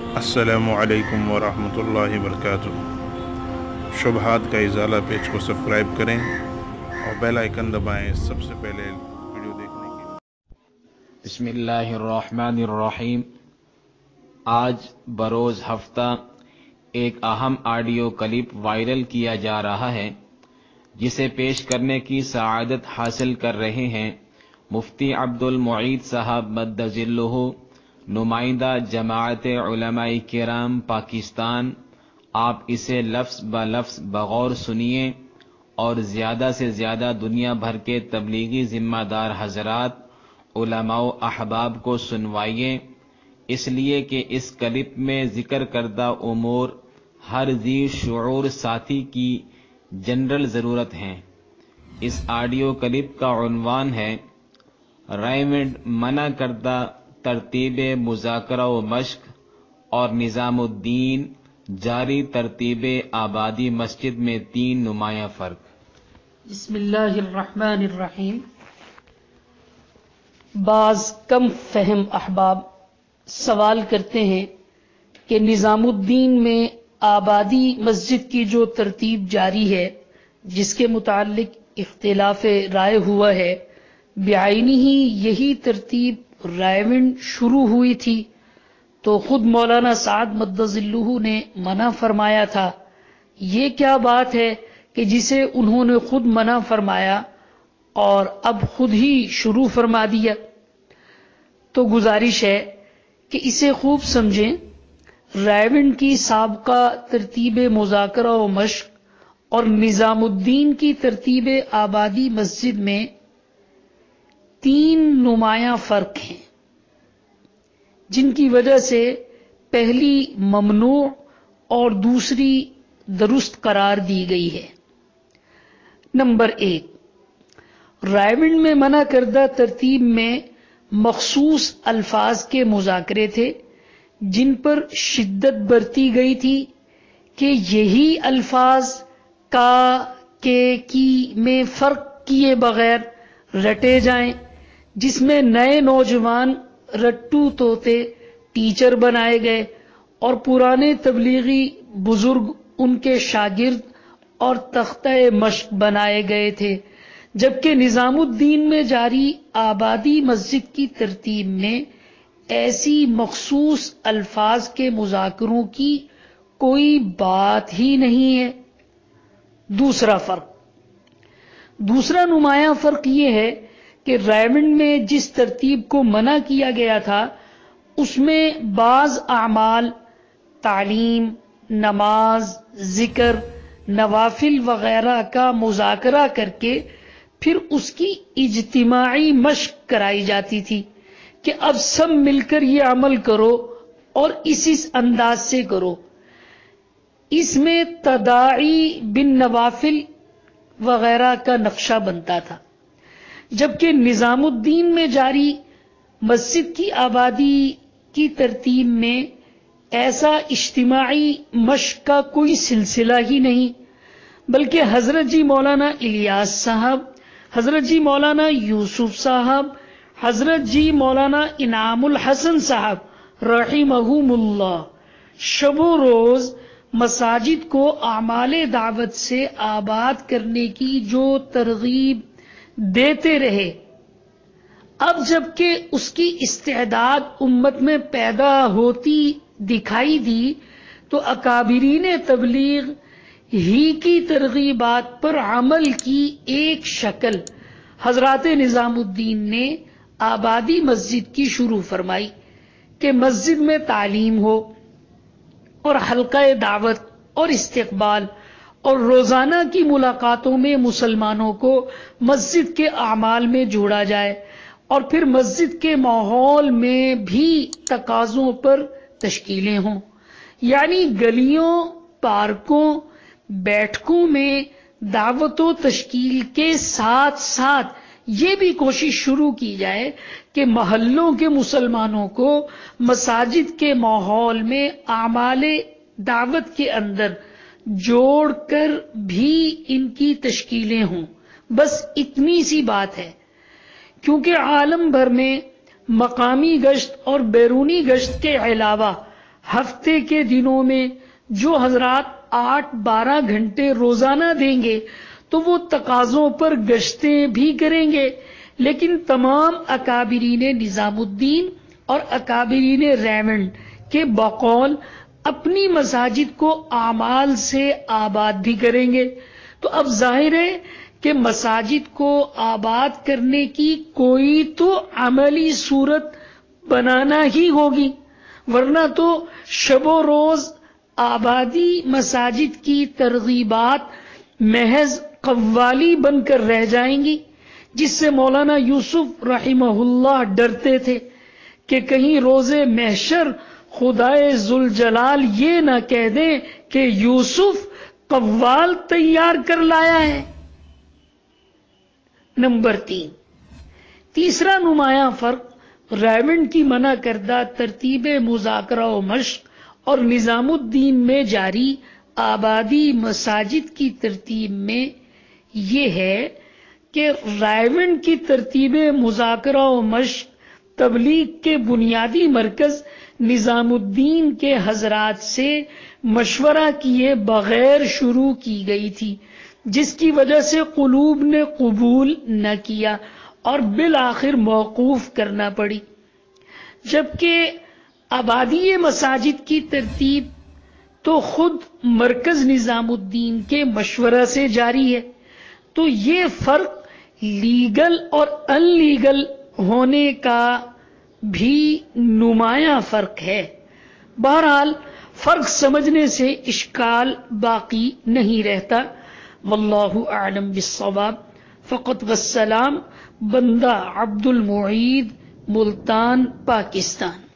السلام علیکم ورحمۃ اللہ وبرکاتہ۔ شبہات کا ازالہ پیج کو سبسکرائب کریں اور بیل آئیکن دبائیں سب سے پہلے ویڈیو دیکھنے کے لیے۔ بسم اللہ الرحمن الرحیم۔ آج بروز ہفتہ ایک اہم آڈیو کلپ وائرل کیا جا رہا ہے جسے پیش کرنے کی سعادت حاصل کر رہے ہیں مفتی عبد المعید صاحب مد ظلہ، نمائندہ جماعت علماء کرام پاکستان۔ آپ اسے لفظ ب لفظ بغور سنیے اور زیادہ سے زیادہ دنیا بھر کے تبلیغی ذمہ دار حضرات، علماء و احباب کو سنوائیے، اس لیے کہ اس کلپ میں ذکر کردہ امور ہر ذی شعور ساتھی کی جنرل ضرورت ہیں۔ اس آڈیو کلپ کا عنوان ہے ریونڈ منع کردہ ترتیب مذاکرہ و مشق اور نظام الدین جاری ترتیب آبادی مسجد میں 3 نمایاں فرق۔ بسم اللہ الرحمن الرحیم۔ بعض کم فہم احباب سوال کرتے ہیں کہ نظام الدین میں آبادی مسجد کی جو ترتیب جاری ہے جس کے متعلق اختلاف رائے ہوا ہے، بعینی ہی یہی ترتیب رائونڈ شروع ہوئی تھی تو خود مولانا سعد مد ظلہ نے منع فرمایا تھا۔ یہ کیا بات ہے کہ جسے انہوں نے خود منع فرمایا اور اب خود ہی شروع فرما دیا؟ تو گزارش ہے کہ اسے خوب سمجھیں۔ رائونڈ کی سابقہ ترتیب مذاکرہ و مشق اور نظام الدین کی ترتیب آبادی مسجد میں 3 نمایاں فرق ہیں جن کی وجہ سے پہلی ممنوع اور دوسری درست قرار دی گئی ہے۔ نمبر 1، رائونڈ میں منع کردہ ترتیب میں مخصوص الفاظ کے مذاکرے تھے جن پر شدت برتی گئی تھی کہ یہی الفاظ کا کے کی میں فرق کیے بغیر رٹے جائیں، جس میں نئے نوجوان رٹو طوطے ٹیچر بنائے گئے اور پرانے تبلیغی بزرگ ان کے شاگرد اور تختہ مشق بنائے گئے تھے، جبکہ نظام الدین میں جاری آبادی مسجد کی ترتیب میں ایسی مخصوص الفاظ کے مذاکروں کی کوئی بات ہی نہیں ہے۔ دوسرا نمایاں فرق یہ ہے کہ رائونڈ میں جس ترتیب کو منع کیا گیا تھا اس میں بعض اعمال، تعلیم، نماز، ذکر، نوافل وغیرہ کا مذاکرہ کر کے پھر اس کی اجتماعی مشق کرائی جاتی تھی کہ اب سب مل کر یہ عمل کرو اور اس انداز سے کرو۔ اس میں تداعی بن نوافل وغیرہ کا نقشہ بنتا تھا، جبکہ نظام الدین میں جاری مسجد کی آبادی کی ترتیب میں ایسا اجتماعی مشق کا کوئی سلسلہ ہی نہیں، بلکہ حضرت جی مولانا الیاس صاحب، حضرت جی مولانا یوسف صاحب، حضرت جی مولانا انعام الحسن صاحب رحمہم اللہ شب و روز مساجد کو اعمال دعوت سے آباد کرنے کی جو ترغیب دیتے رہے، اب جبکہ اس کی استعداد امت میں پیدا ہوتی دکھائی دی تو اکابرین تبلیغ ہی کی ترغیبات پر عمل کی ایک شکل حضرات نظام الدین نے آبادی مسجد کی شروع فرمائی کہ مسجد میں تعلیم ہو اور حلقہ دعوت اور استقبال اور روزانہ کی ملاقاتوں میں مسلمانوں کو مسجد کے اعمال میں جوڑا جائے، اور پھر مسجد کے ماحول میں بھی تقاضوں پر تشکیلیں ہوں، یعنی گلیوں، پارکوں، بیٹھکوں میں دعوت و تشکیل کے ساتھ ساتھ یہ بھی کوشش شروع کی جائے کہ محلوں کے مسلمانوں کو مساجد کے ماحول میں اعمال دعوت کے اندر جوڑ کر بھی ان کی تشکیلیں ہوں۔ بس اتنی سی بات ہے، کیونکہ عالم بھر میں مقامی گشت اور بیرونی گشت کے علاوہ ہفتے کے دنوں میں جو حضرات 8-12 گھنٹے روزانہ دیں گے تو وہ تقاضوں پر گشتیں بھی کریں گے، لیکن تمام اکابرین نظام الدین اور اکابرین ریونڈ کے بقول اپنی مساجد کو اعمال سے آباد بھی کریں گے۔ تو اب ظاہر ہے کہ مساجد کو آباد کرنے کی کوئی تو عملی صورت بنانا ہی ہوگی، ورنہ تو شب و روز آبادی مساجد کی ترغیبات محض قوالی بن کر رہ جائیں گی، جس سے مولانا یوسف رحمہ اللہ ڈرتے تھے کہ کہیں روز محشر خدائے ذوالجلال یہ نہ کہہ دیں کہ یوسف قوال تیار کر لایا ہے۔ نمبر 3، تیسرا نمایاں فرق ریونڈ کی منع کردہ ترتیب مذاکرہ و مشق اور نظام الدین میں جاری آبادی مساجد کی ترتیب میں یہ ہے کہ ریونڈ کی ترتیب مذاکرہ و مشق تبلیغ کے بنیادی مرکز نظام الدین کے حضرات سے مشورہ کیے بغیر شروع کی گئی تھی، جس کی وجہ سے قلوب نے قبول نہ کیا اور بالآخر موقوف کرنا پڑی، جبکہ آبادی مساجد کی ترتیب تو خود مرکز نظام الدین کے مشورہ سے جاری ہے۔ تو یہ فرق لیگل اور ان لیگل ہونے کا بھی نمایاں فرق ہے۔ بہرحال فرق سمجھنے سے اشکال باقی نہیں رہتا۔ واللہ اعلم بالصواب۔ فقط والسلام، بندہ عبد المعید، ملتان، پاکستان۔